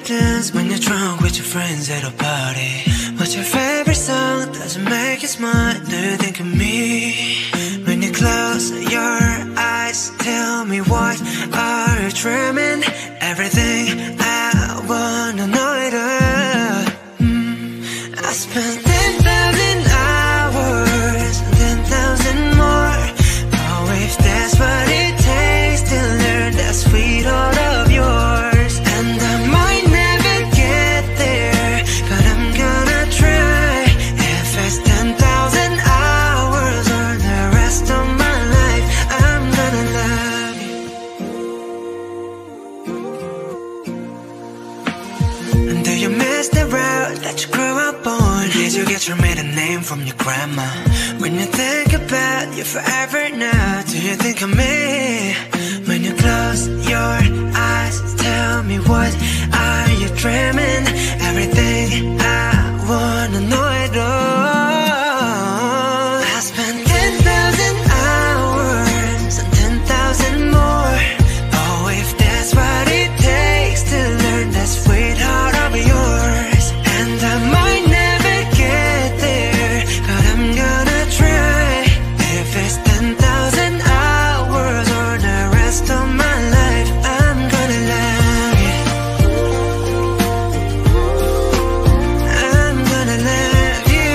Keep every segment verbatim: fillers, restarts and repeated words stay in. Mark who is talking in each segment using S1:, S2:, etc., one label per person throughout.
S1: dance when you're drunk with your friends at a party? What's your favorite song? Doesn't make you smile. Do you think of me? When you close your eyes, tell me what are you dreaming? Everything I wanna know it all. mm, I spent ten thousand hours, ten thousand more. Oh, if that's what it takes to learn that sweetheart of yours. And I might never get there, but I'm gonna try. If it's ten thousand hours or the rest of my life, I'm gonna love you. And do you miss the road that you grew up on? Did you get your maiden name from your grandma? When you think about you forever now, do you think of me? When you close your eyes, tell me what are you dreaming? Everything I wanna know it all. I spent ten thousand hours and ten thousand more. Oh, if that's what it takes to learn that sweetheart of yours. And I might never get there, but I'm gonna try. If it's ten thousand hours or the rest of my life, I'm gonna love you. I'm gonna love you.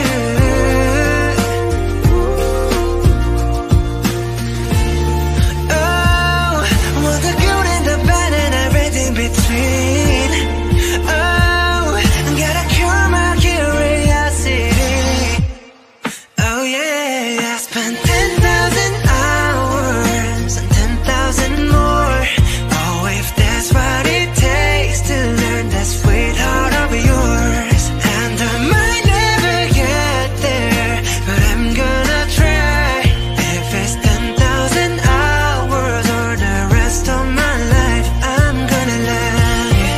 S1: Oh, well, the good and the bad and everything between. Oh, gotta cure my curiosity. Oh yeah, I spent ten thousand hours and ten thousand more. Oh, if that's what it takes to learn that sweetheart of yours. And I might never get there, but I'm gonna try. If it's ten thousand hours or the rest of my life, I'm gonna love you.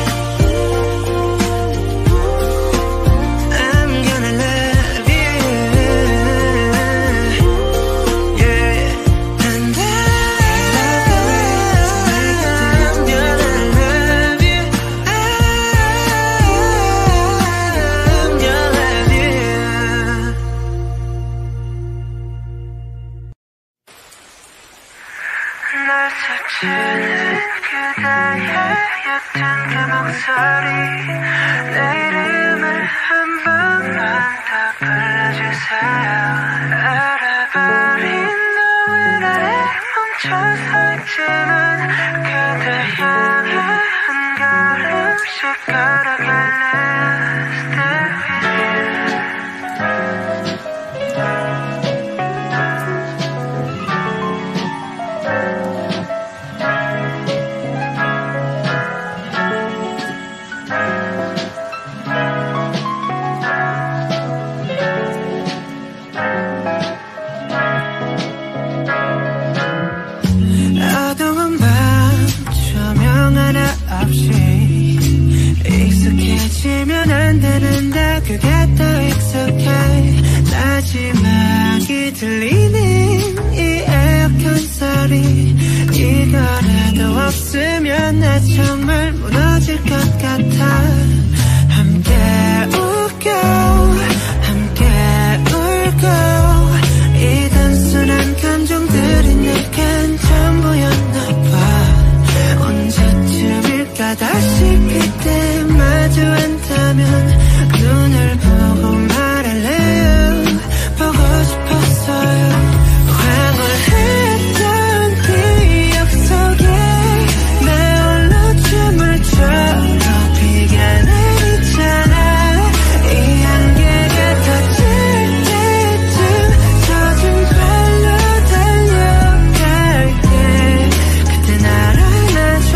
S1: I'm gonna love you. Yeah. And I'm gonna love you. I'm gonna love you. 날 스치는 그대의 옅은 그 목소리, 내 이름을 한 번만 더 불러주세요. 알아버린 너의 나를 멈춰서 있지만 그대 향해 한 걸음씩 걸어갈래. Stay with you. 어두운 밤 조명 하나 없이 익숙해지면 안 되는데 그게 더 익숙해. 마지막이 들리는 이 에어컨 소리, 이거라도 없으면 나 정말 무너질 것 같아. 함께 웃고 함께 울고 이 단순한 감정들이 내겐 전부였나 봐. 언제쯤일까 다시 그때 마주한다면 눈을 보고 말할래요. 보고 싶었어요. 황홀했던 기억 속에 나 홀로 춤을 춰. 비가 내리잖아. 이 안개가 터질 때쯤 젖은 발로 달려갈게. 그때 날 안아줘.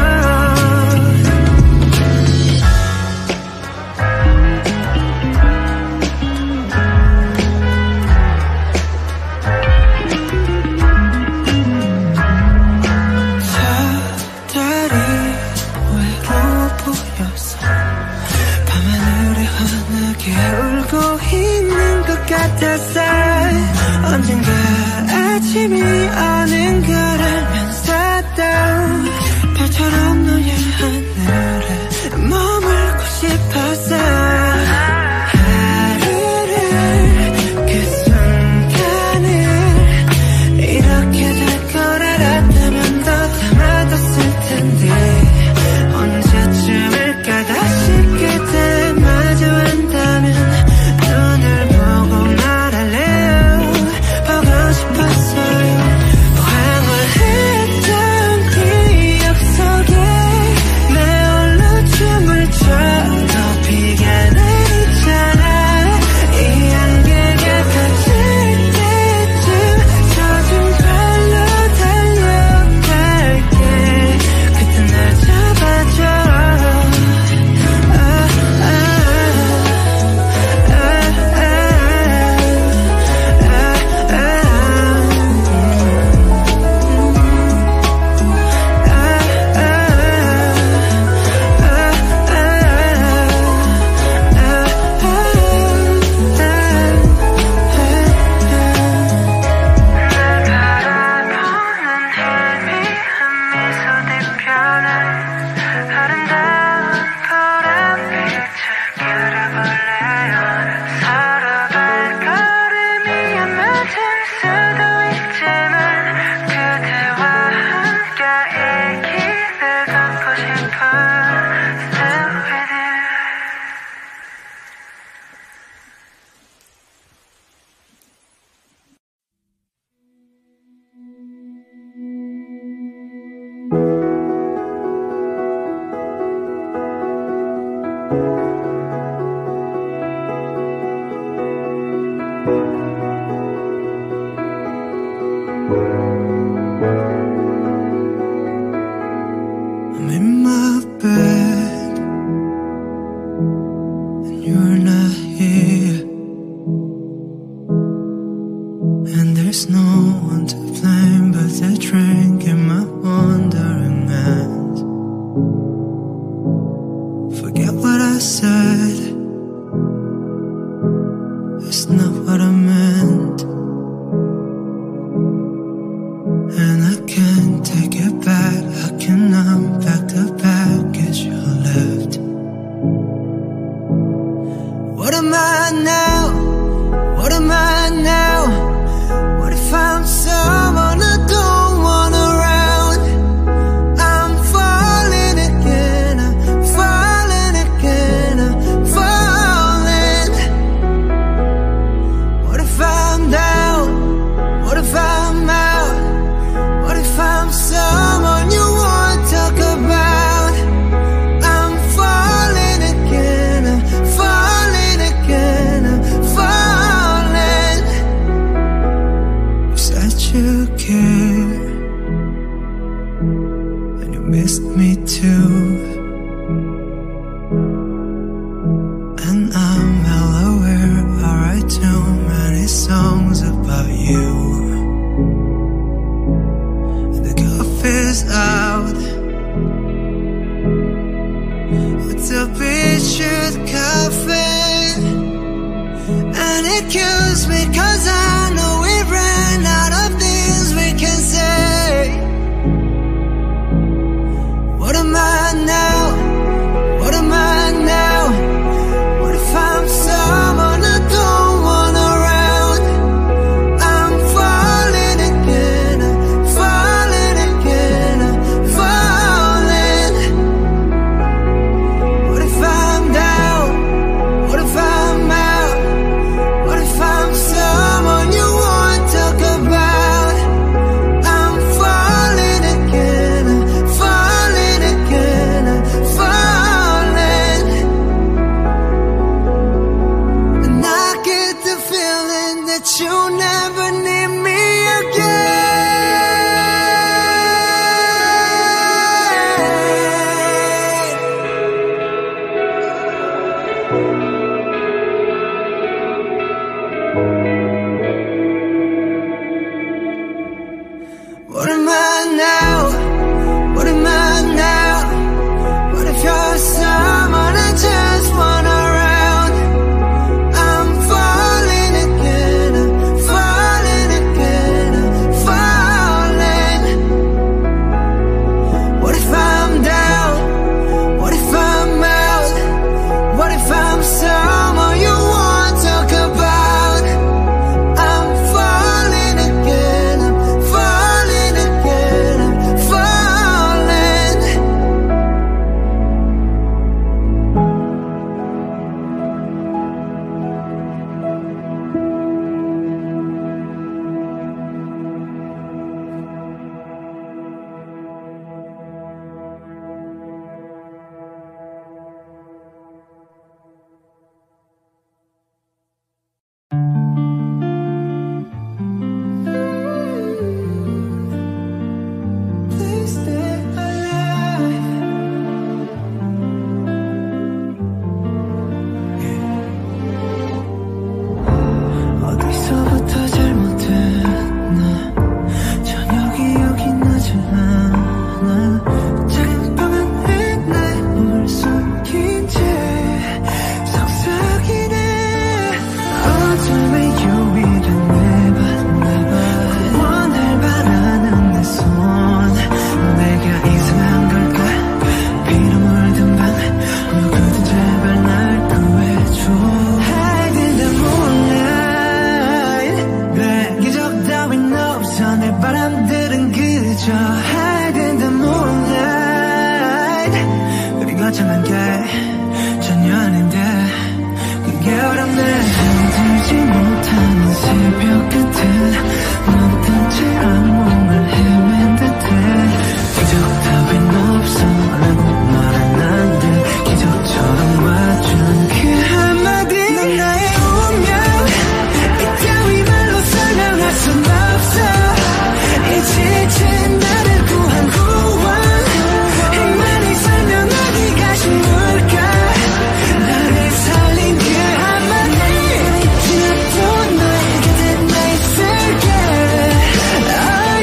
S1: 저 달이 외로워 보여서 밤하늘에 환하게 울고 있는 것 같았어. 언젠가 아침이 오는 걸 알면서도 별처럼 너의 하늘에 머물러 as I drink in my wandering hands. Forget what I said, it's not what I meant. And I can't take it back, how can I unpack the baggage you left? What am I now? What am I now? What if I'm someone I don't want around? I'm falling again, I'm falling again, I'm falling. What if I'm down? What if I'm out? What if I'm someone you won't talk about? I'm falling again, I'm falling again, I'm falling. You said you care, and you missed me too. And I'm well aware I write too many songs about you. The coffee's out, it's a beetroot coffee, and it kills me cause I know we ran out of things we can say. What am I now? What am I now? What if I'm someone I don't want around? I'm falling again, I'm falling again, I'm falling. What if I'm down? What if I'm out? What if I'm someone you won't talk about? I'm falling again, I'm falling again, I'm falling. And I get the feeling that you never need me again. What am I now? What am I now? What if you're someone I just want around? I'm falling again, I'm falling again, I'm falling. What if I'm down? What if I'm out? What if I'm someone you won't talk about? I'm falling again, I'm falling again, I'm falling. Please stay alive. 어디서부터 잘못했나? 전혀 기억이 나지 않아. 잠깐만에 뭘 숨긴 채 속삭이네. 어둠의 유일한 내 봤나봐. 원할 바라는 내 손, 내가 이상한 걸까? 피로 물든 밤 누구든 제발 날 구해줘. Hide in the moonlight. 그래 기적 따윈 없어. 내 바람들은 그저 Hide in the moonlight. 그리 거창한 게 전혀 아닌데 그게 어렵네. 잠들지 못하는 새벽 끝은 멈춘 채 악몽을 헤맨 듯해. 기적 따윈 없어 라고 말은 안 돼. 기적처럼 와준 그 한마디. 넌 나의 운명, 이따위 말로 설명할 순 없어. 이 지친 나를 구한 구원, 힘만이 설명하기가 쉬울까? 나를 살린 그 한마디. 지나도 너의 곁에 나 있을게.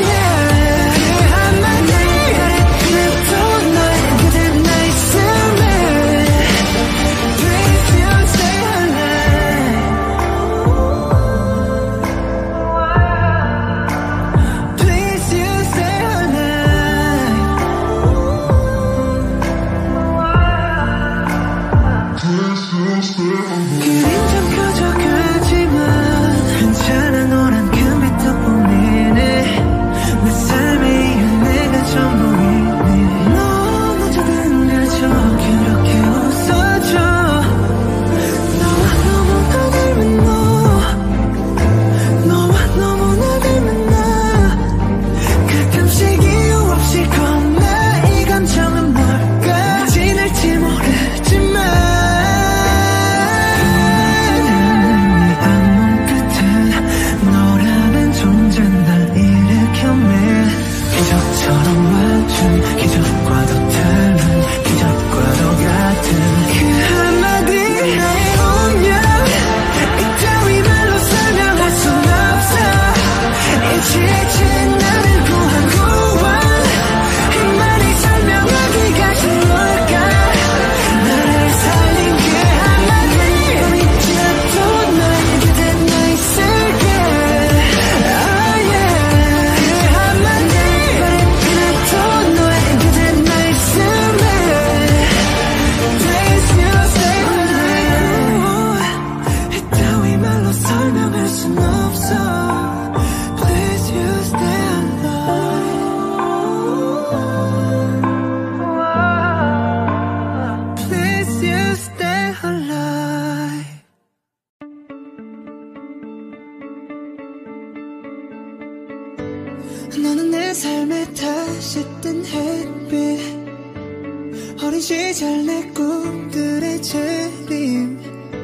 S1: 삶에 다시 뜬 햇빛 어린 시절 내 꿈들의 재림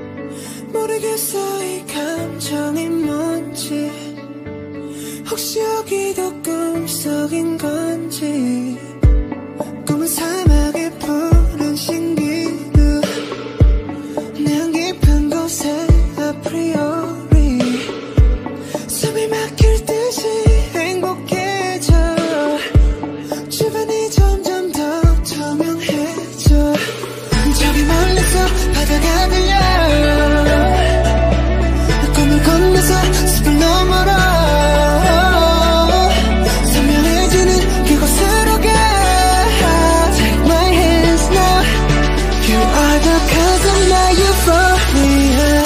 S1: 모르겠어 이 감정이 뭔지 혹시 여기도 꿈속인 건지 꿈은 사막의 푸른 신기루 내안 깊은 곳에 아프리오리 숨이 막힐 듯이 행복해져 주변이 점점 더 투명해져 저기 멀리서 바다가 들려 꿈을 건너서 숲을 너머로 선명해지는 그곳으로 가 Take my hands now You are the cause of my euphoria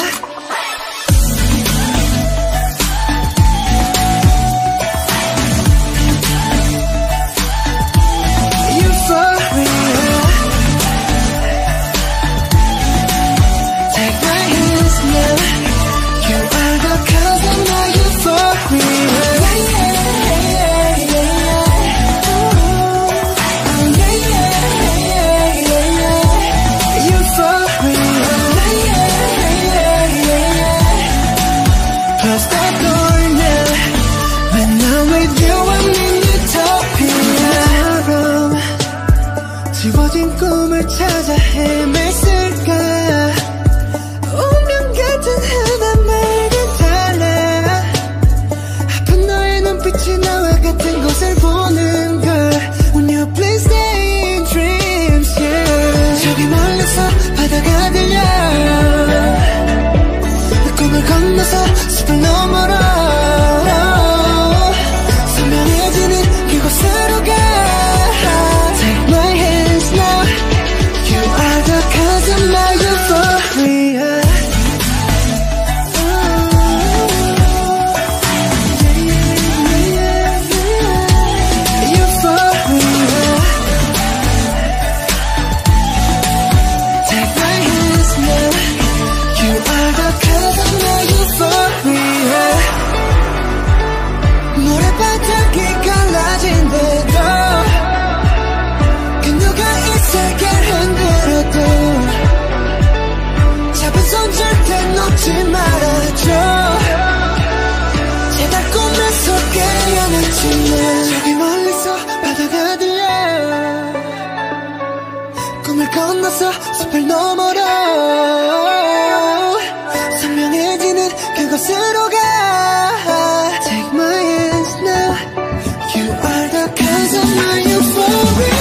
S1: 지워진 꿈을 찾아 헤맸을까 운명 같은 흔한 맑은 달래 아픈 너의 눈빛이 나와 같은 곳을 보는 걸 When you please stay in dreams yeah. 저기 멀리서 바다가 들려 꿈을 건너서 숲을 너머로 선명해지는 그곳으로 가 Take my hands now You are the cause of my euphoria Euphoria Take my hands now You are the cause of my euphoria 모래바닥이 갈라진대도 그 누가 이 세계 흔들어도 잡은 손 절대 놓지 말아줘 제발 꿈을 속에 안아주네 저기 멀리서 바다가 들려 꿈을 건너서 숲을 너머로 선명해지는 그곳으로 가 Take my hands now You are the cause of my euphoria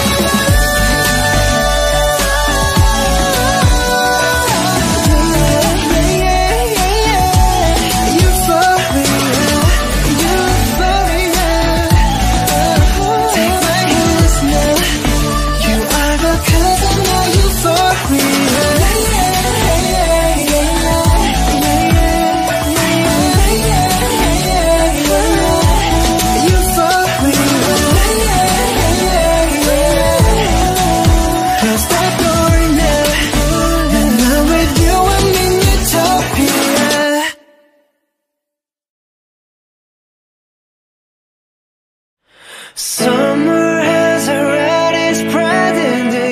S1: Summer has already spread in the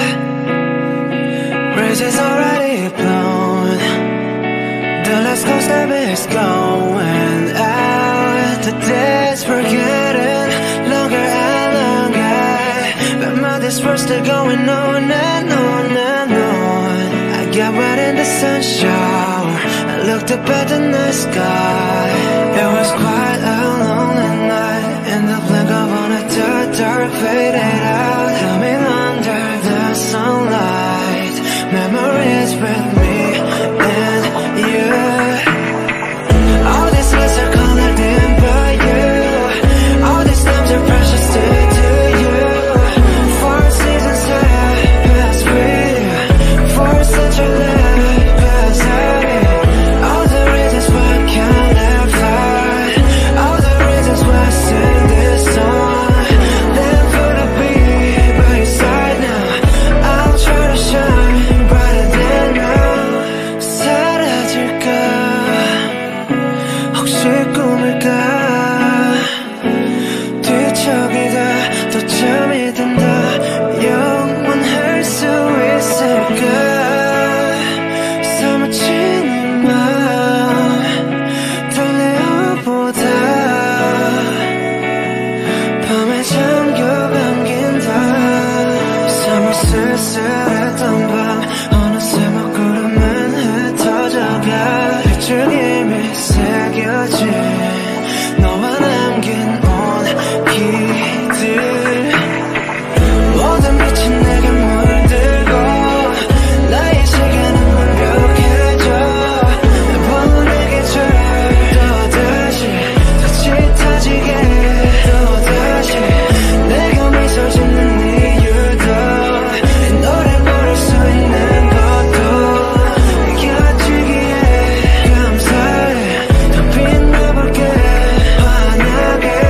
S1: air Breezes already blown The last coast step is going out The days we're getting longer and longer But my days were still going on and on and on I got wet in the sun shower I looked up at the night sky It was quite a lonely night In the blink of an eye, the dark faded out Coming under the sunlight Memories with me and you All these nights are colored in by you All these times are precious to, to you Four seasons have passed with you For such a life passed out All the reasons why I can't live hard All the reasons why I sing this song Then could it be 쓸쓸했던 밤 어느새 먹구름은 흩어져가 빗줄김이 새겨진 너와 남긴 온기들 모든 빛이 내게 물들고 나의 시간은 완벽해져 보내게 줘 또다시 더 짙어지게 또다시 내가 미소 짓는 이유도 이 노래 부를 수 있는 것도 곁이기에 감사해 더 빛나볼게 환하게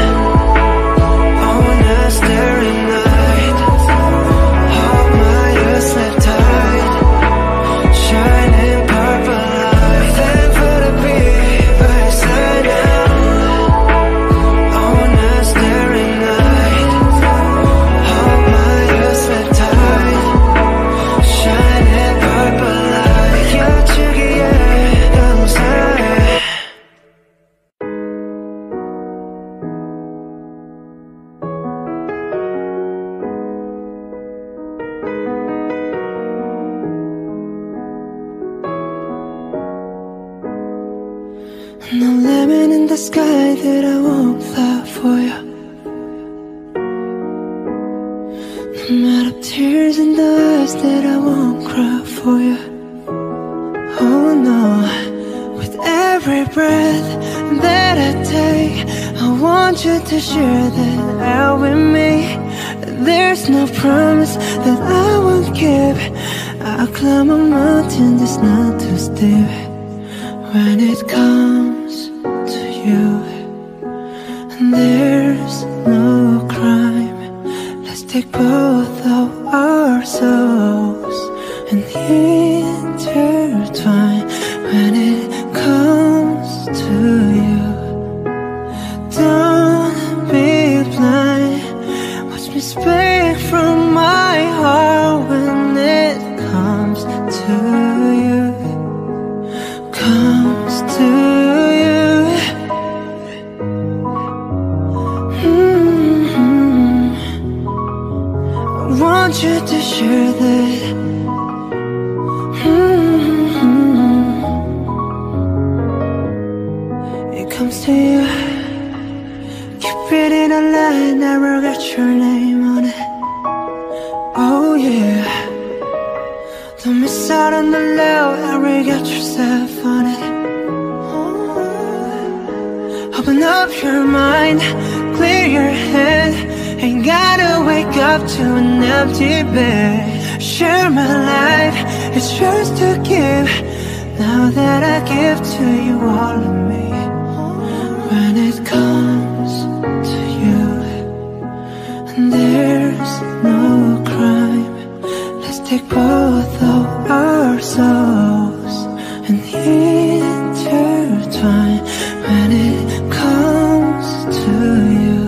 S1: Oh now staring night Hold my ears sleep tight Shining purple light Thankful to be by your side now Oh now staring night Hold my ears sleep tight Shining purple light 곁이기에 감사해 No lemon in the sky that I won't fly for you. No matter tears in the eyes that I won't cry for you. Oh no, with every breath that I take, I want you to share that out with me. There's no promise that I won't keep. I'll climb a mountain that's not too steep. When it comes to you, and there's no crime. Let's take both of our souls and intertwine. When it comes to you, don't be blind. Watch me speak from my heart when it comes to you. Comes to you. Mm-hmm. I want you to share that. Mm-hmm. It comes to you. Keep it in a line, never got your name on it. Oh yeah. Don't miss out on the love, ever got yourself on it. Open up your mind, clear your head. Ain't gotta wake up to an empty bed. Share my life, it's yours to give. Now that I give to you all of me. When it comes to you, and there's no crime. Let's take both of our souls and intertwine. When it comes to you,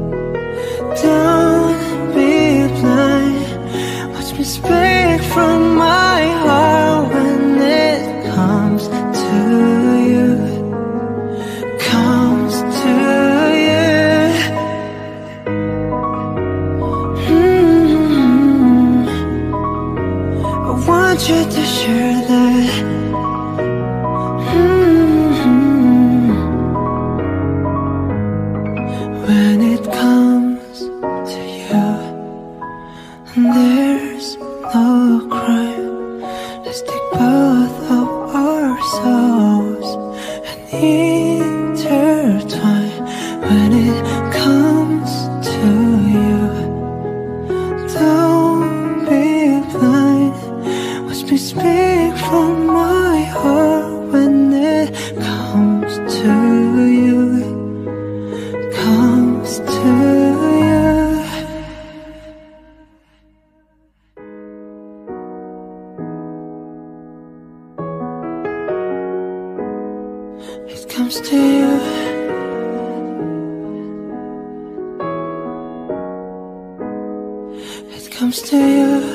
S1: don't be blind. Watch me speak from my heart when it comes to you. Comes to you. Mm-hmm. I want you to share that. Mm-hmm. When it comes to you, and there's no crime. Let's take both of our souls and intertwine. When it comes to you, don't be blind. Watch me speak from my heart when it comes to you. Comes to you. It comes to you. It comes to you.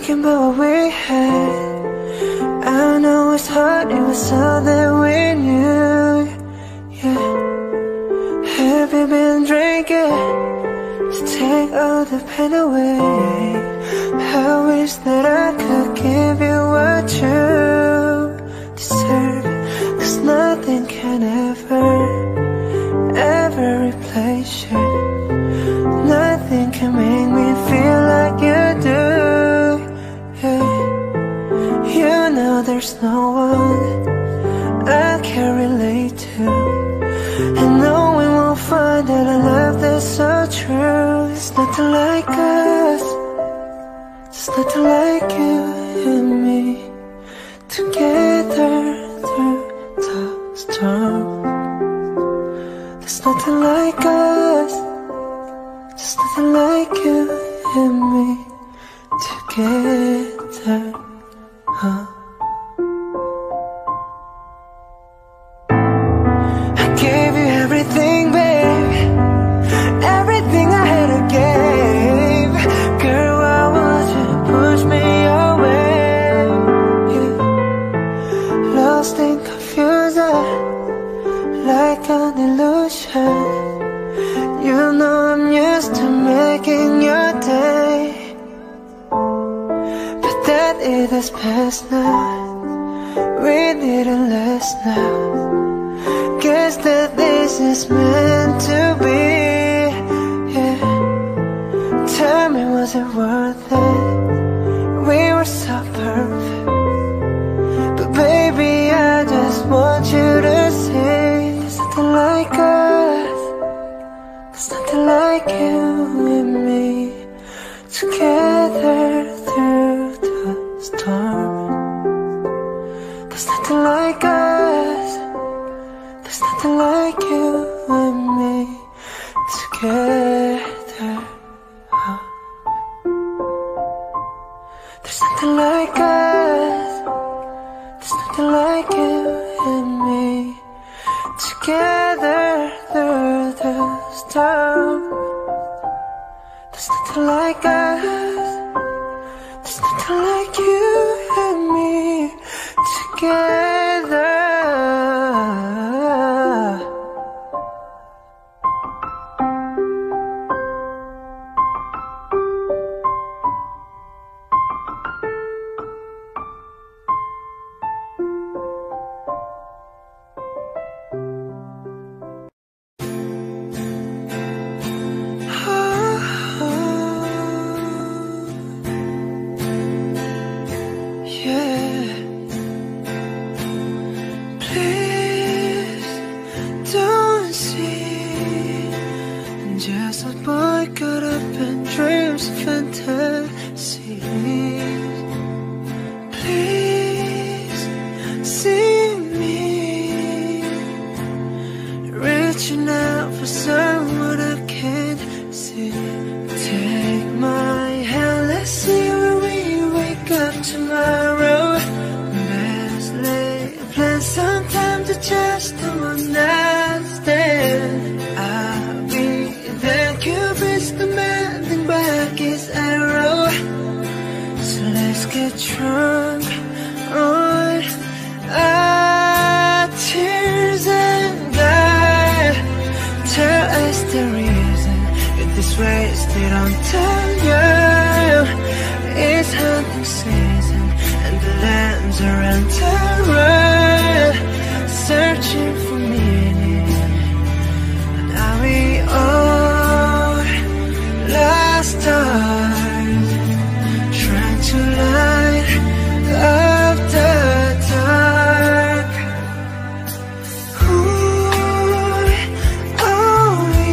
S1: thinking about what we had. I know it's hard, it was all that we knew. Yeah. Have you been drinking to take all the pain away? I wish that I could give you what you deserve, 'cause nothing can ever, ever replace you. Nothing can make me feel like you do. Yeah. You know there's no one I can relate to, and no one will find that a love that's so true. It's nothing like us, it's nothing like you and me, together through the storm. There's nothing like us, there's nothing like you and me, together, huh? I gave you everything, babe, everything I had to give. Girl, why would you push me away? Yeah. Lost and confused, like an illusion. You know I'm used to making your day, but that it is past now. We didn't last now. Guess that this is meant to be. Yeah. Tell me, was it worth it? We were so perfect, but baby, I just want you to see there's nothing like us, there's nothing like you and me, together through the storm. There's nothing like us, there's nothing like you and me, together, huh? There's nothing like us, there's nothing like you and me, together through the storm. There's nothing like us, there's nothing like you and me, together. Just a boy caught up in dreams and fantasies. Please see me reaching out for someone I can't see. Take my hand, let's see where we wake up tomorrow. Let's lay a plan sometime to just do one night stand. I'll be there, Cupid's demanding back his arrow. So let's get drunk on our tears and die. Tell us the reason if this wasted on time. It's hunting season and the lambs are on terror, searching for meaning. And are we all lost stars, trying to light up the dark? Who are we?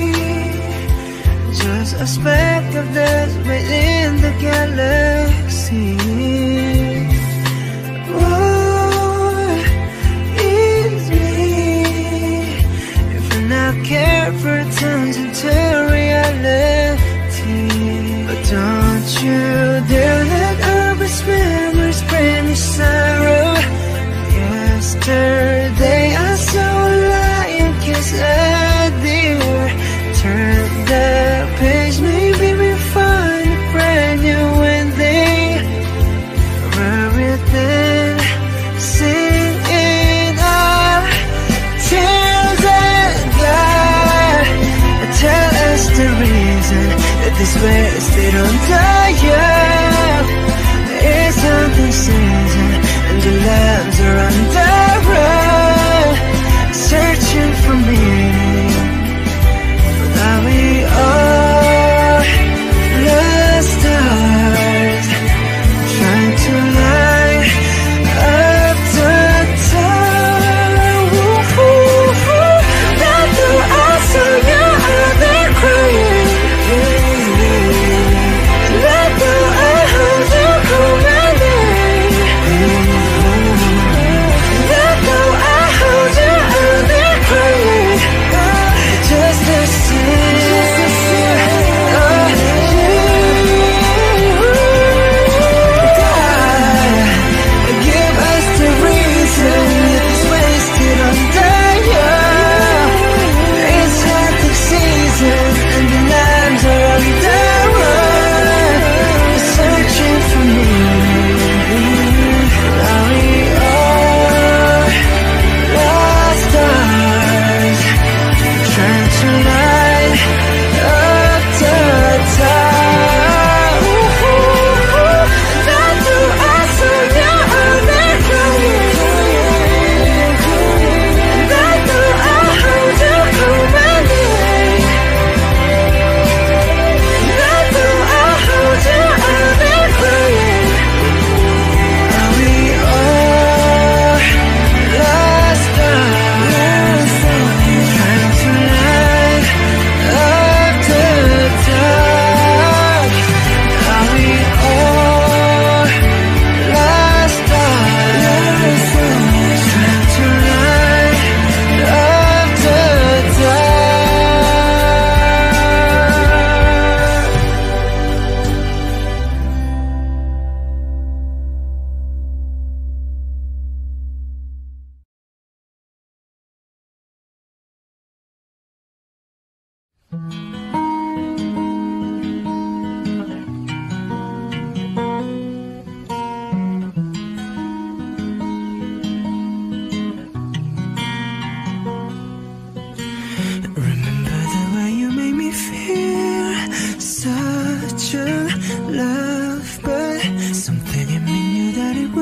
S1: Just a speck of dust within the galaxy. What is me if we're not care for a time?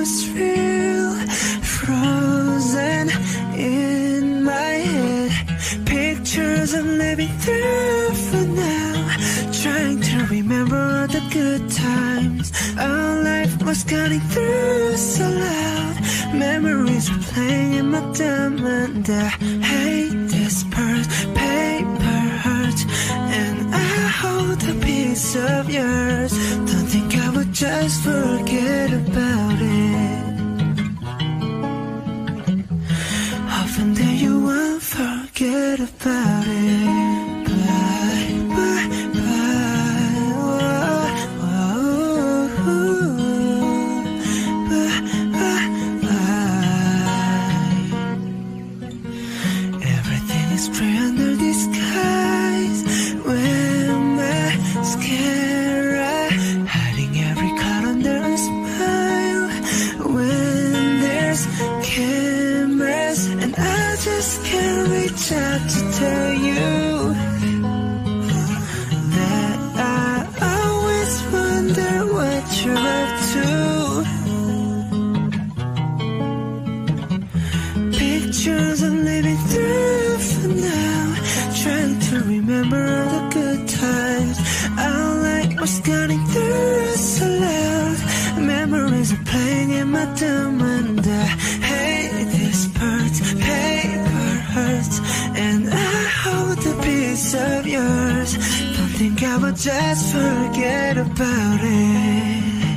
S1: was real, frozen in my head. Pictures I'm living through for now, trying to remember all the good times. Our life was cutting through so loud. Memories were playing in my dumb, and I hate this part. Paper hurts, and I hold a piece of yours. Don't think I would just forget about it. Often that you won't forget about it. Bye, bye, bye. Whoa, whoa, bye, bye, bye. Everything is gray under the skies. When mascara, hiding every cut under a smile. When there's cameras, and I just can't reach out to tell you that I always wonder what you're up to. Pictures I'm living through for now, trying to remember all the good times. Our light was cutting through so loud. Memories are playing in my dumb, and I hate this part. Paper hurts, and I hold a piece of yours. Don't think I would just forget about it.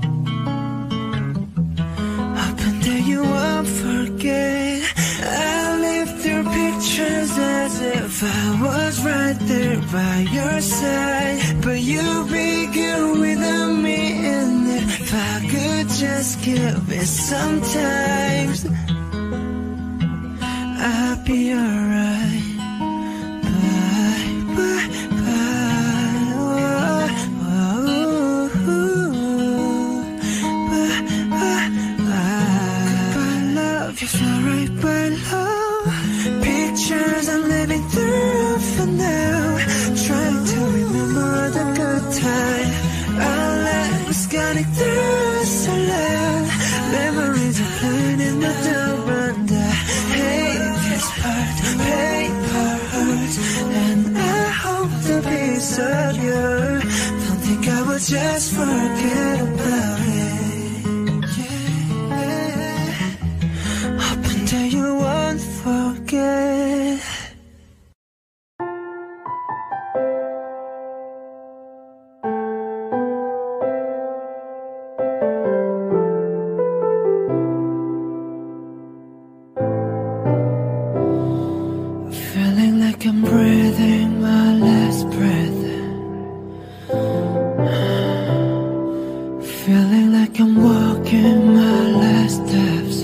S1: Hoping that you won't forget. I live through pictures as if I was right there by your side. But you'd be good without me, and if I could just give it some time, I'll be alright. Bye, bye, bye. Whoa, whoa, bye, bye, bye. Goodbye, love, you fly right by love. Pictures I'm living through for now, trying to remember all the good time. Our life was cutting through so loud. Memories are playing in the dark, and I hate this part. Paper hurts, and I hope the piece of you. Don't think I would just forget about it. Yeah. Hoping that you won't forget. Feeling like I'm breathing my last breath. Feeling like I'm walking my last steps.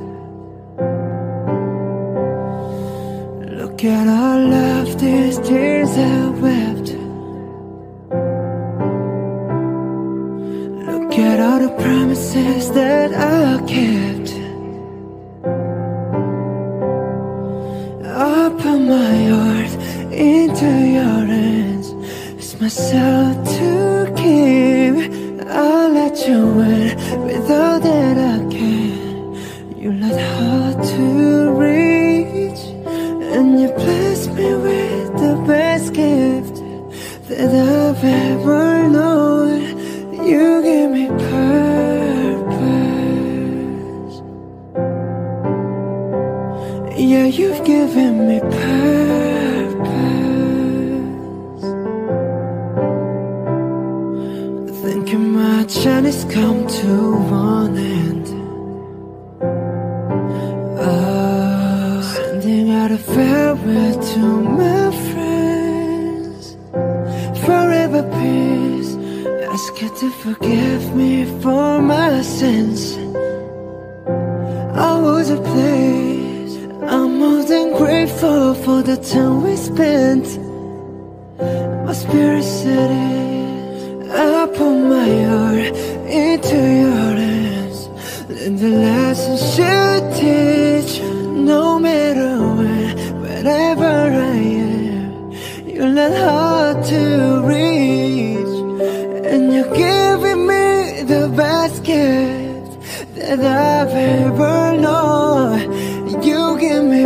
S1: Look at all of these tears I wept. Look at all the promises that I kept. I put my heart into your hands. It's myself to keep. I'll let you in with all that I can. You're not hard to reach, and you bless me with the best gift that I've ever known. You give me purpose. Yeah, you've given me purpose. Thinking my journey's come to one end. Oh, sending out a farewell to my friends. Forever peace. Ask you to forgive me for my sins. I was a place. I'm more than grateful for the time we spent. My spirit said it. I put my heart into your hands. And the lessons you teach, no matter where, wherever I am, you're not hard to reach. And you're giving me the best gift that I've ever known. You give me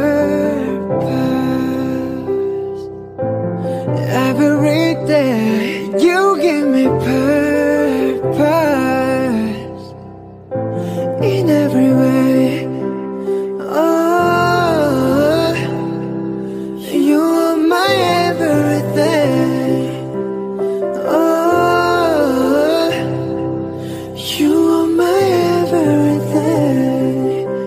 S1: purpose every day. You give me purpose in every way. Oh, you are my everything. Oh, you are my everything.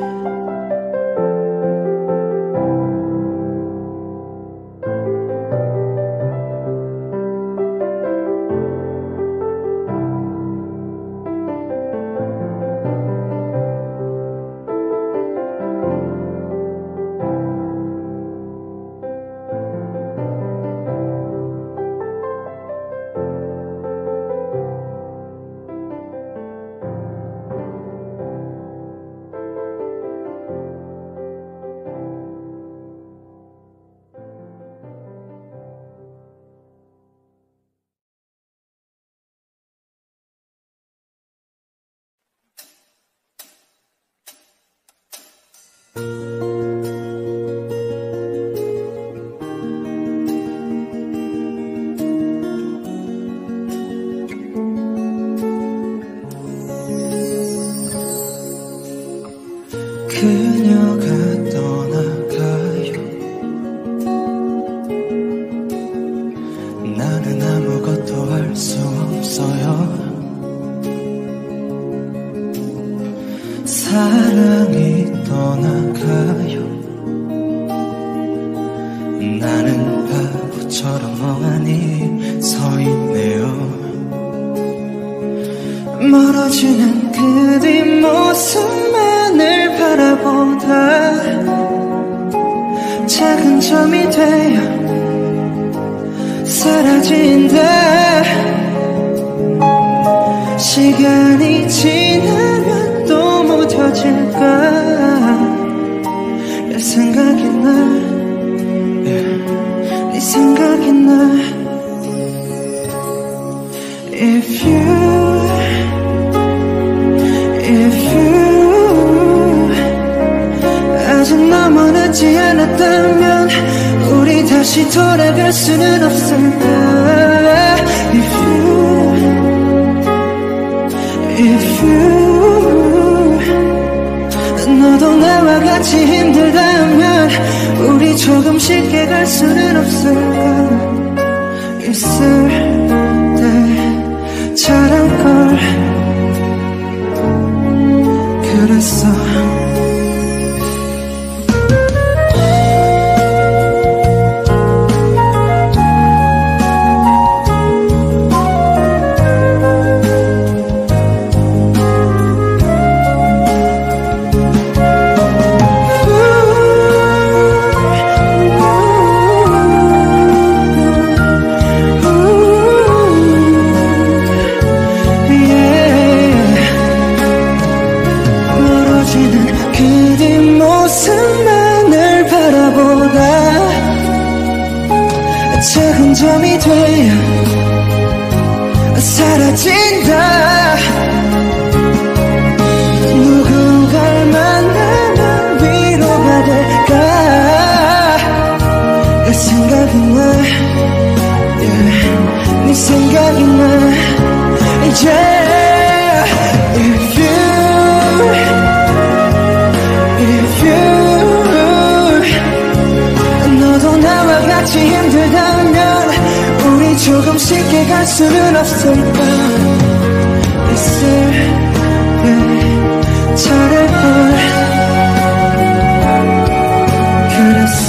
S2: 그녀가 떠나가요. 나는 아무것도 할 수 없어요. 사랑이 떠나가요. 나는 바보처럼 멍하니 서 있네요. 멀어지는 그 뒷모습만을 바라보다 작은 점이 되어 사라진다. 시간이 지나면 또 무뎌질까. 내 생각이 나, 네 생각이 나. If you If you 아직 너무 늦지 않았다면 우리 다시 돌아갈 수는 없을까. If you If you 너도 나와 같이 힘들다면 우리 조금 쉽게 갈 수는 없을까. 있을 때 잘할걸 그랬어. 작은 점이 되어 사라진다. 누군가를 만나면 위로가 될까. 내 생각이 나, yeah. 네 생각이 나, yeah. If you If you 너도 나와 같이 힘들다면 우리 조금 쉽게 갈 수는 없을까. 있을 때 잘할걸 그랬어.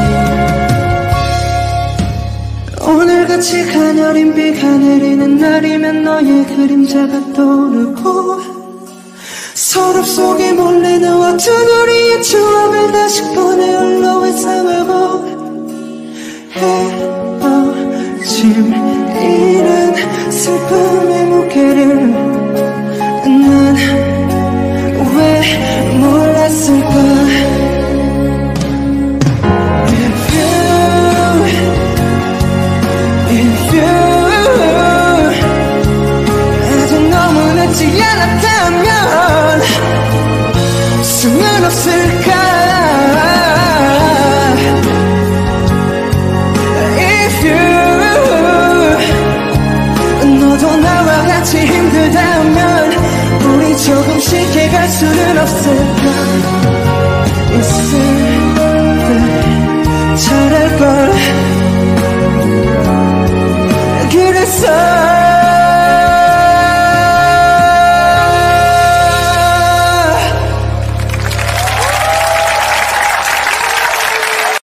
S2: 오늘같이 가녀린 비가 내리는 날이면 너의 그림자가 떠오르고 서랍 속에 몰래 넣어둔 우리의 추억을 다시 꺼내 올라와 삼아보. 헤어짐 이른 슬픔의 무게를 난 왜 몰랐을까. If you If you 아직 너무 늦지 않았다면 없었을까